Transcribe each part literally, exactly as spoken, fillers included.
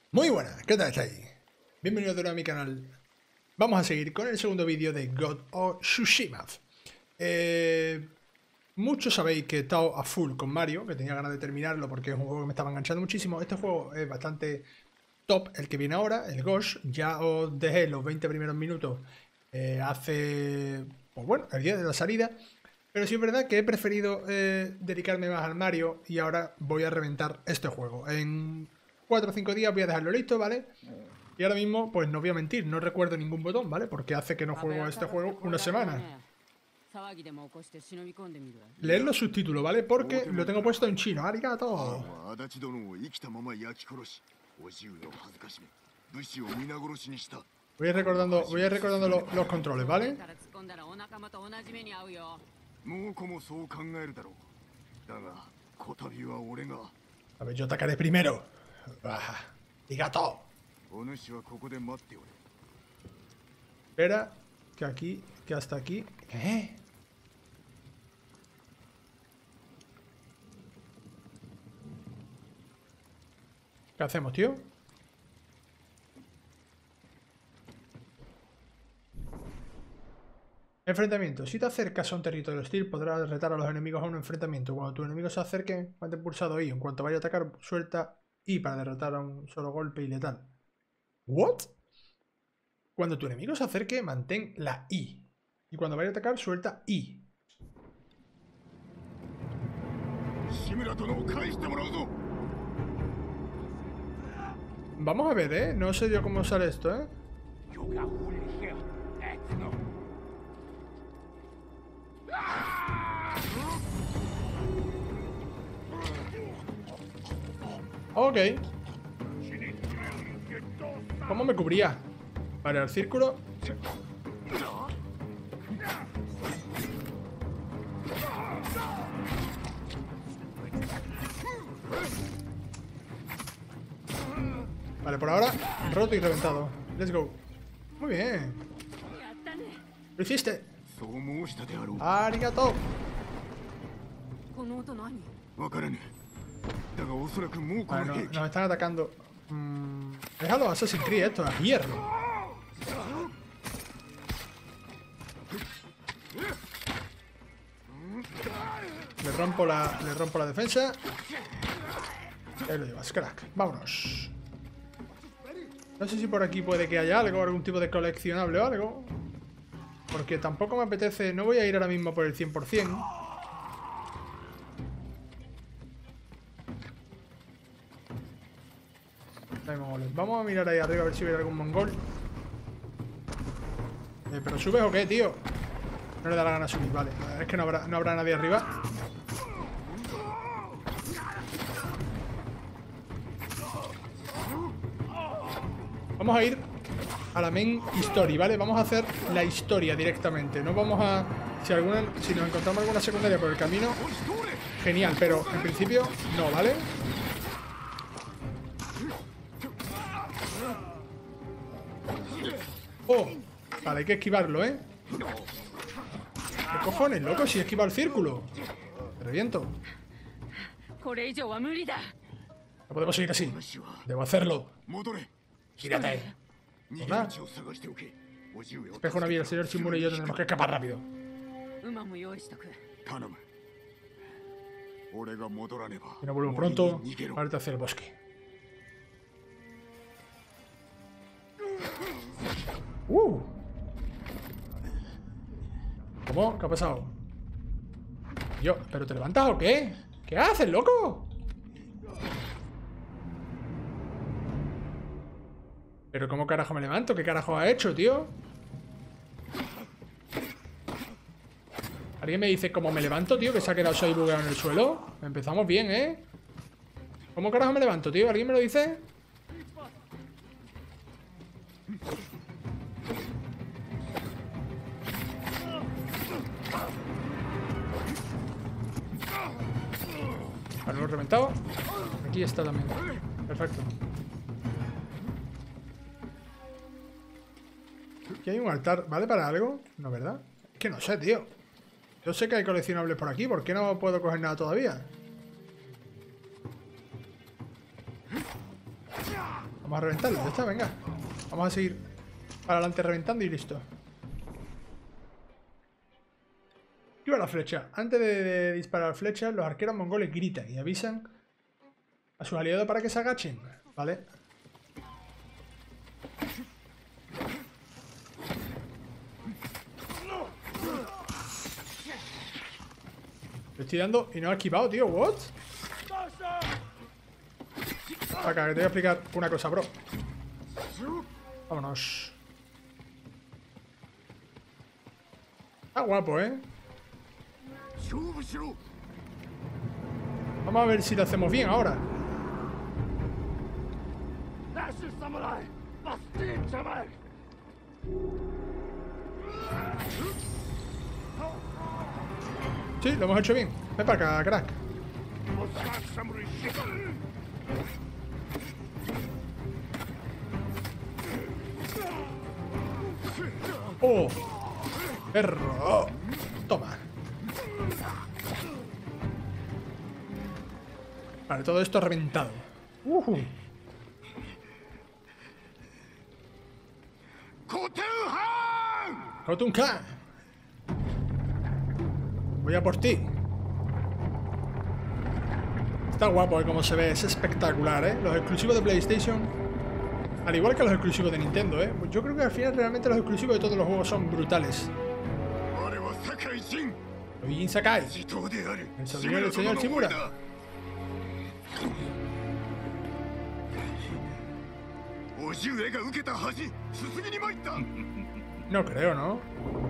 Muy buenas, ¿qué tal estáis? Bienvenidos de nuevo a mi canal. Vamos a seguir con el segundo vídeo de God of Tsushima. Eh, muchos sabéis que he estado a full con Mario, que tenía ganas de terminarlo porque es un juego que me estaba enganchando muchísimo. Este juego es bastante top, el que viene ahora, el Ghost. Ya os dejé los veinte primeros minutos eh, hace, pues bueno, el día de la salida. Pero sí es verdad que he preferido eh, dedicarme más al Mario y ahora voy a reventar este juego. En cuatro o cinco días voy a dejarlo listo, ¿vale? Y ahora mismo, pues no voy a mentir, no recuerdo ningún botón, ¿vale? Porque hace que no juego este juego una semana. Leer los subtítulos, ¿vale? Porque lo tengo puesto en chino. ¡Arigato! Voy a ir recordando, voy a ir recordando lo, los controles, ¿vale? A ver, yo atacaré primero. Ah, ¡Arigato! Espera, que aquí, que hasta aquí. ¿Qué? ¿Qué hacemos, tío? Enfrentamiento. Si te acercas a un territorio hostil, podrás retar a los enemigos a un enfrentamiento. Cuando tu enemigo se acerque, mantén pulsado I. En cuanto vaya a atacar, suelta I para derrotar a un solo golpe y letal. ¿What? Cuando tu enemigo se acerque, mantén la I. Y cuando vaya a atacar, suelta I. Vamos a ver, ¿eh? No sé yo cómo sale esto, ¿eh? Ok. ¿Cómo me cubría? Vale, el círculo. Vale, por ahora, roto y reventado. Let's go. Muy bien. Lo hiciste. Arigato. Vale, no, nos están atacando. Mm, déjalo, Assassin's Creed, esto es hierro. Le rompo la, le rompo la defensa. Ahí lo llevas, crack. Vámonos. No sé si por aquí puede que haya algo, algún tipo de coleccionable o algo. Porque tampoco me apetece. No voy a ir ahora mismo por el cien por cien. Vamos a mirar ahí arriba a ver si ve algún mongol. Eh, ¿Pero subes o qué, tío? No le da la gana subir, vale. Es que no habrá, no habrá nadie arriba. Vamos a ir a la main story, ¿vale? Vamos a hacer la historia directamente. No vamos a... Si, alguna, si nos encontramos alguna secundaria por el camino, genial, pero en principio no, ¿vale? Oh, vale, hay que esquivarlo, ¿eh? ¿Qué cojones, loco? Si esquiva el círculo. Te reviento. No podemos seguir así. Debo hacerlo. Gírate. Hola. Espejo Navi, el señor Shimura y yo tenemos que escapar rápido. Si no vuelvo pronto, parte hacia el bosque. Uh. ¿Cómo? ¿Qué ha pasado? Yo, ¿pero te levantas o qué? ¿Qué haces, loco? ¿Pero cómo carajo me levanto? ¿Qué carajo ha hecho, tío? ¿Alguien me dice cómo me levanto, tío? Que se ha quedado ahí bugueado en el suelo. Empezamos bien, ¿eh? ¿Cómo carajo me levanto, tío? ¿Alguien me lo dice? Vale, lo he reventado. Aquí está también. Perfecto. Aquí hay un altar. ¿Vale para algo? No, ¿verdad? Es que no sé, tío. Yo sé que hay coleccionables por aquí. ¿Por qué no puedo coger nada todavía? Vamos a reventarlo, ya está, venga. Vamos a seguir para adelante reventando y listo. Activa la flecha. Antes de, de disparar flechas, los arqueros mongoles gritan y avisan a sus aliados para que se agachen. Vale. Le estoy dando y no ha esquivado, tío. ¿What? Acá, que te voy a explicar una cosa, bro. Vámonos. Está guapo, ¿eh? Vamos a ver si lo hacemos bien ahora. Sí, lo hemos hecho bien. Ven para acá, crack. ¡Oh! ¡Perro! Oh. Toma. Vale, todo esto reventado. Uh -huh. ¡Khotun Khan! Voy a por ti. Está guapo, ¿eh? Como se ve, es espectacular, ¿eh? Los exclusivos de PlayStation, al igual que los exclusivos de Nintendo, ¿eh? Yo creo que al final realmente los exclusivos de todos los juegos son brutales. Soy Jin Sakai, el sobrino del señor Shimura. No creo, ¿no?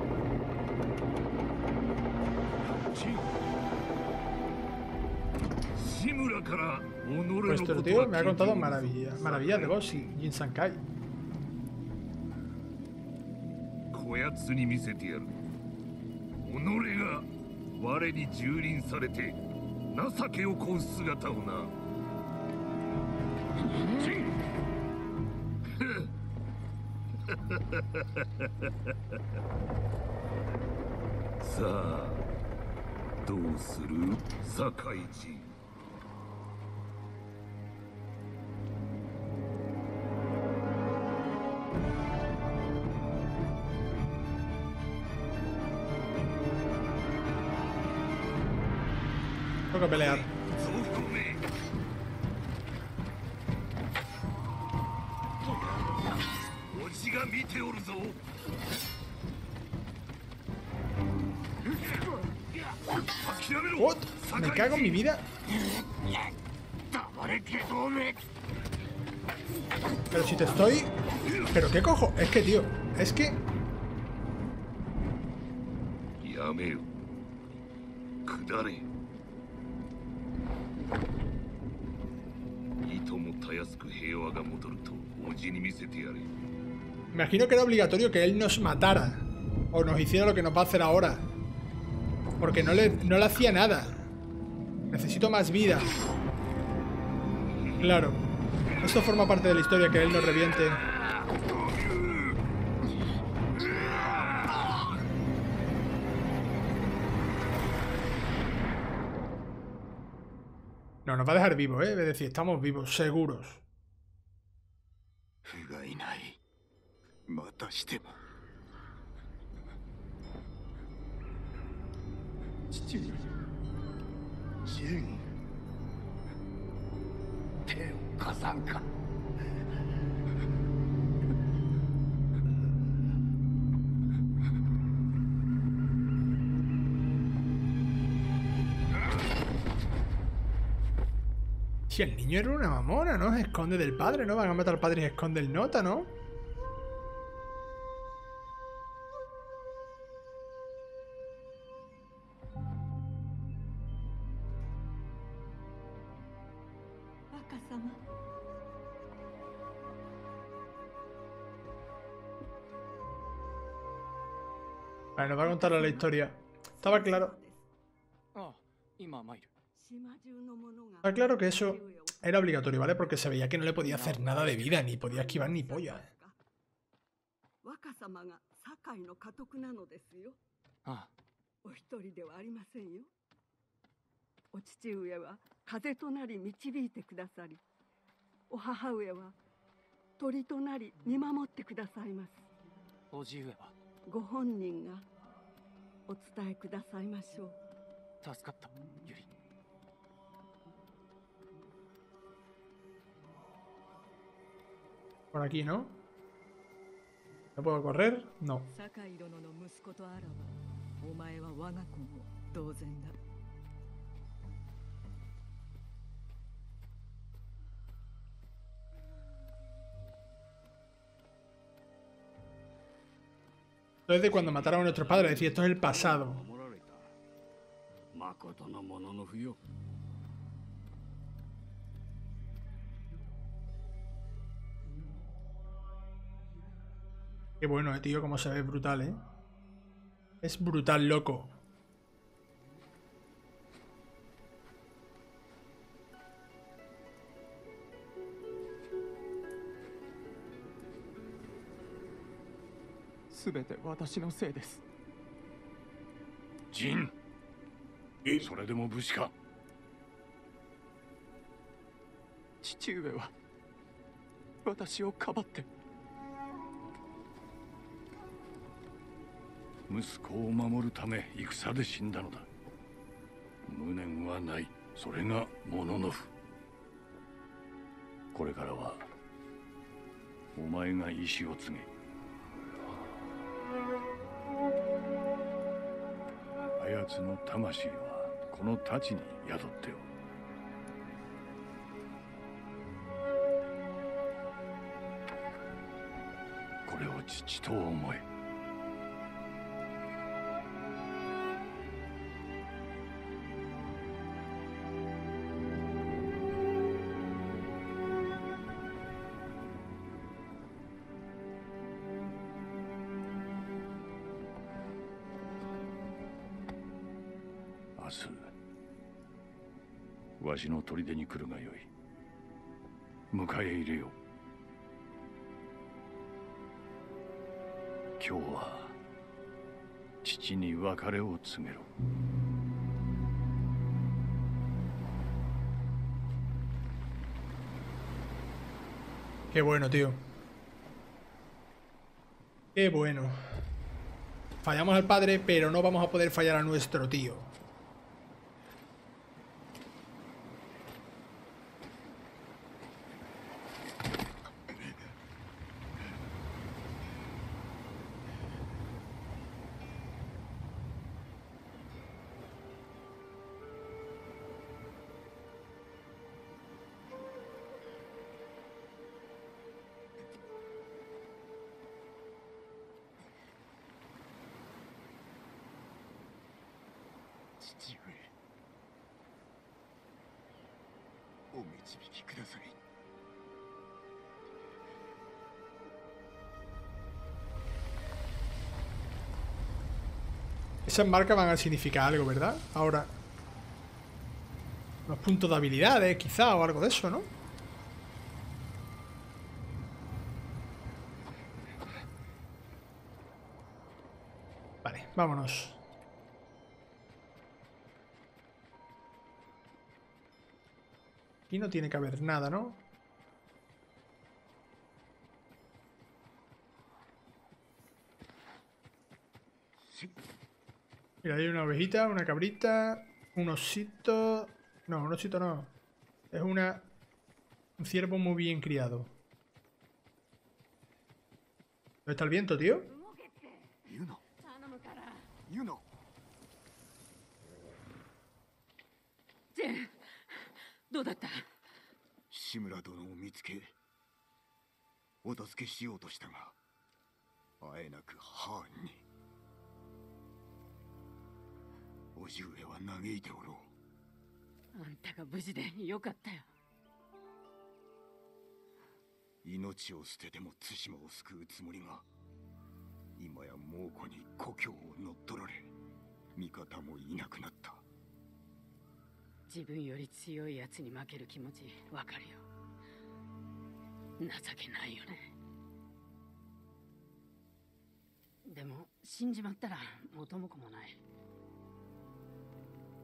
Pues este tío me ha contado maravillas, maravillas de vos y Jin Sakai. Tengo que pelear. What? Me cago en mi vida. Pero si te estoy... ¿Pero qué cojo? Es que, tío, es que... Imagino que era obligatorio que él nos matara. O nos hiciera lo que nos va a hacer ahora. Porque no le, no le hacía nada. Necesito más vida. Claro. Esto forma parte de la historia, que él nos reviente. No, nos va a dejar vivos, ¿eh? Es decir, estamos vivos, seguros. Si el niño era una mamona, ¿no? Se esconde del padre, ¿no? Van a matar al padre y se esconde el nota, ¿no? Vale, nos va a contar la historia. Estaba claro. Estaba claro que eso era obligatorio, ¿vale? Porque se veía que no le podía hacer nada de vida, ni podía esquivar ni polla. 鳥となり見守ってくださいます。 叔父上はご本人がお伝えくださいましょう。 助かった、ユリ。 Por aquí, ¿no? ¿No puedo correr? No. 酒井殿の息子とあらば、お前は我が子も同然だ。 Entonces de cuando mataron a nuestros padres, decía, esto es el pasado. Qué bueno, eh, tío, como se ve brutal, ¿eh? Es brutal, loco. Jin, それでも武士か。 父上は私をかばって息子を守るため戦で死んだのだ。無念はない。それがモノノフ。これからはお前が意志を告げ、あやつの魂はこの太刀に宿っておる。これを父と思え。明日わしの砦に来るがよい。迎え入れよう。今日は父に別れを告げろ。 Qué bueno, tío. Qué bueno. Fallamos al padre, pero no vamos a poder fallar a nuestro tío. Esas marcas van a significar algo, ¿verdad? Ahora, unos puntos de habilidades, quizá, o algo de eso, ¿no? Vale, vámonos. Aquí no tiene que haber nada, ¿no? Mira, hay una ovejita, una cabrita, un osito... No, un osito no. Es una... un ciervo muy bien criado. ¿Dónde está el viento, tío? Jin, ¿cómo está? 志村殿を見つけ、お助けしようとしたが、あえなくハーンに。叔父上は嘆いておろう。 あんたが無事でよかったよ。 命を捨てても対馬を救うつもりが、今や猛虎に故郷を乗っ取られ、味方もいなくなった。 自分より強いやつに負ける気持ちわかるよ。情けないよね。でも死んじまったら元も子もない。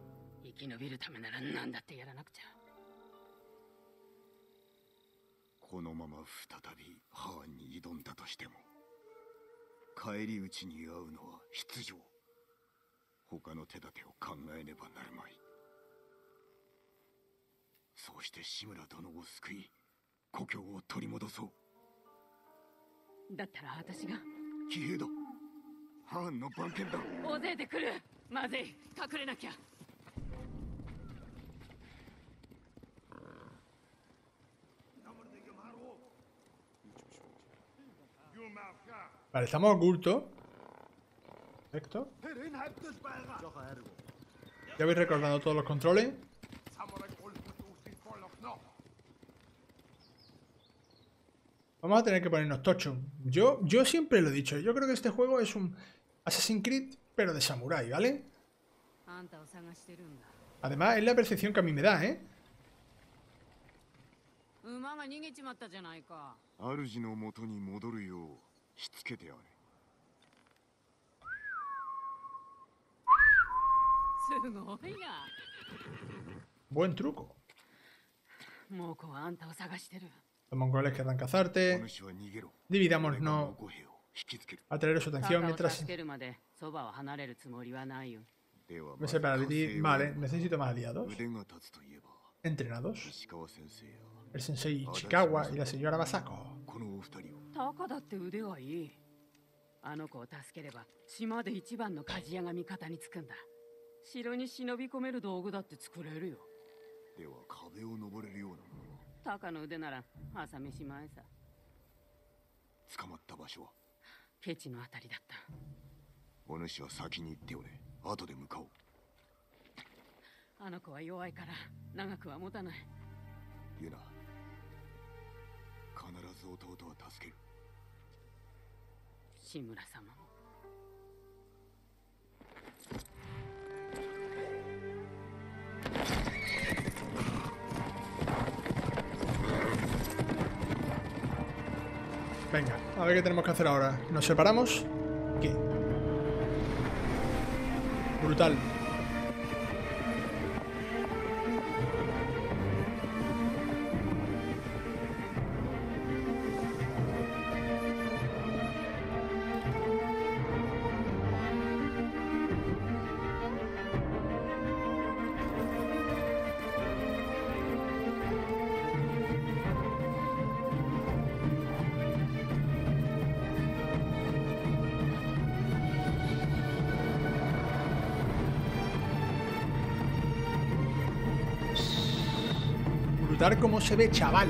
生き延びるためなら何だってやらなくちゃ。 このまま再びハーンに挑んだとしても返り討ちに遭うのは必定。他の手立てを考えねばなるまい。そうして志村殿を救い故郷を取り戻そう。 だったら私が。 騎兵だ。ハーンの番犬だ。 大勢で来る。まずい、隠れなきゃ。 Vale, estamos ocultos. Perfecto. Ya vais recordando todos los controles. Vamos a tener que ponernos tocho. Yo, yo siempre lo he dicho. Yo creo que este juego es un Assassin's Creed, pero de samurái, ¿vale? Además, es la percepción que a mí me da, ¿eh? 馬が逃げちまったじゃないか。 主の元に戻るようしつけてあれ。 すごいな。 Buen truco. もうこはあんたを探してる。 Los mongoles querrán cazarte. Dividámonos a traer su atención mientras me separa de ti. Vale, necesito más aliados. Entrenados. El sensei Ichikawa y la señora Masako. タカだって腕がいい。あの子を助ければ島で一番の鍛冶屋が味方につくんだ。城に忍び込める道具だって作れるよ。 では壁を登れるようなもの。 タカの腕なら朝飯前さ。 捕まった場所はケチのあたりだった。 お主は先に行っておれ。後で向かおう。 あの子は弱いから長くは持たない。 ユナ、必ず弟は助ける。 志村様も。 Venga, a ver qué tenemos que hacer ahora. ¿Nos separamos? ¿Qué? Brutal. Brutal como se ve, chaval.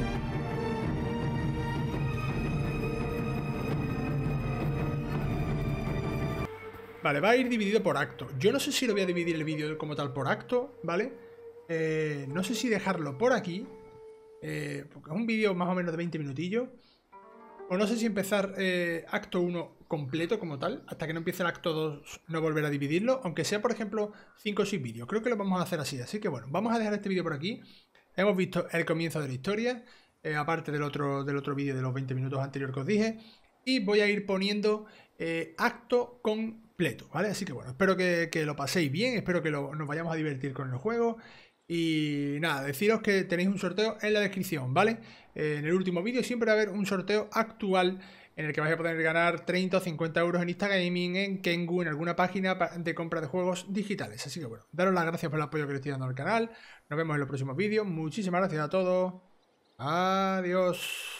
Vale, va a ir dividido por acto. Yo no sé si lo voy a dividir el vídeo como tal por acto, ¿vale? Eh, no sé si dejarlo por aquí, eh, porque es un vídeo más o menos de veinte minutillos. O no sé si empezar eh, acto uno completo como tal, hasta que no empiece el acto dos no volver a dividirlo, aunque sea por ejemplo cinco o seis vídeos. Creo que lo vamos a hacer así, así que bueno, vamos a dejar este vídeo por aquí. Hemos visto el comienzo de la historia, eh, aparte del otro, del otro vídeo de los veinte minutos anterior que os dije. Y voy a ir poniendo eh, acto completo, ¿vale? Así que bueno, espero que, que lo paséis bien, espero que lo, nos vayamos a divertir con el juego. Y nada, deciros que tenéis un sorteo en la descripción, ¿vale? Eh, en el último vídeo siempre va a haber un sorteo actual en el que vais a poder ganar treinta o cincuenta euros en Instagaming, en Kengu, en alguna página de compra de juegos digitales. Así que bueno, daros las gracias por el apoyo que le estoy dando al canal. Nos vemos en los próximos vídeos. Muchísimas gracias a todos. Adiós.